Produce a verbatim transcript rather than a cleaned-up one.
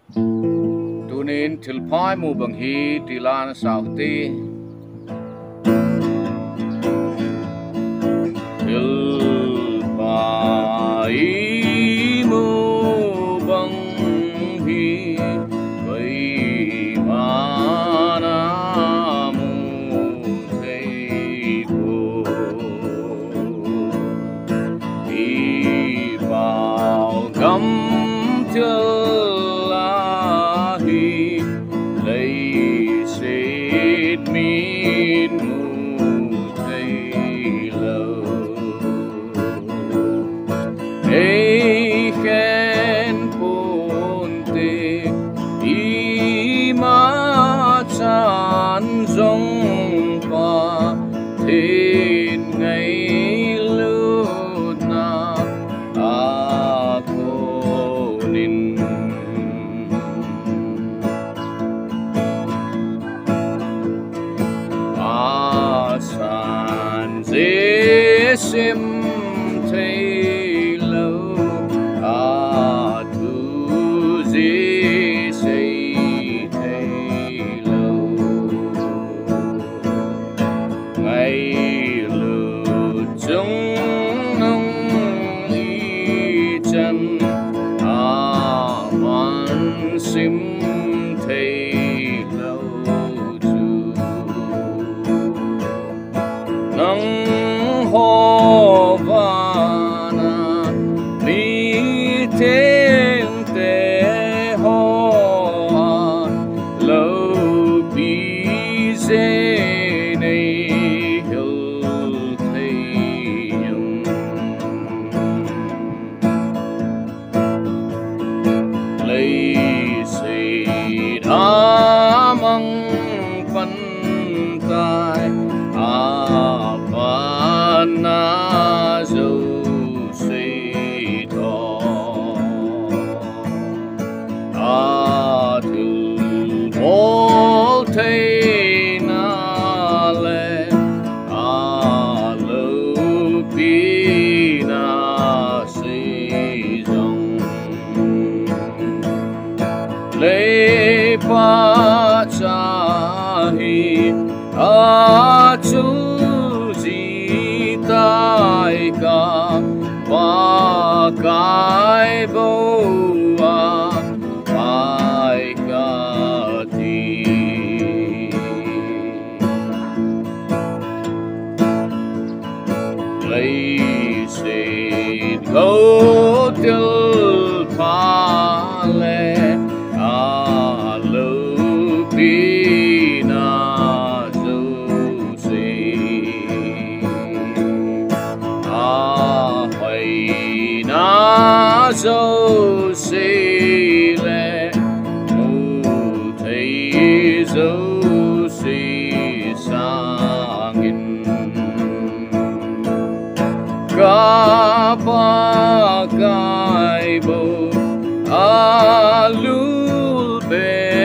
tunin Thilpha Imu bang hi tilan sauti Thilpha Imu bang hi kai mana mu thei bo hi bao gam chơ min mu thầy lâu ấy khen bốn tê y ma chan rong pa thiên ngày lưu na a cô nín san dễ sim thấy lâu à tu dễ xây thấy lâu ngày lửa trong nông y chân à man sim thấy lâu nắng hồ vana mi thiên tế hồ lâu bi dê này hiểu thấy nhung lấy xây đá măng phân tai na dấu xây thọ a thư bố thấy na lệ a lâu bi na xây dòng lê pa cha hi a chu tai ca và cái bầu à ai ca thì lấy xin câu tiêu pha lệ à lâu bi na na dấu xì lệ mu thấy dấu xì sang in cả ba cái bầu a lu bê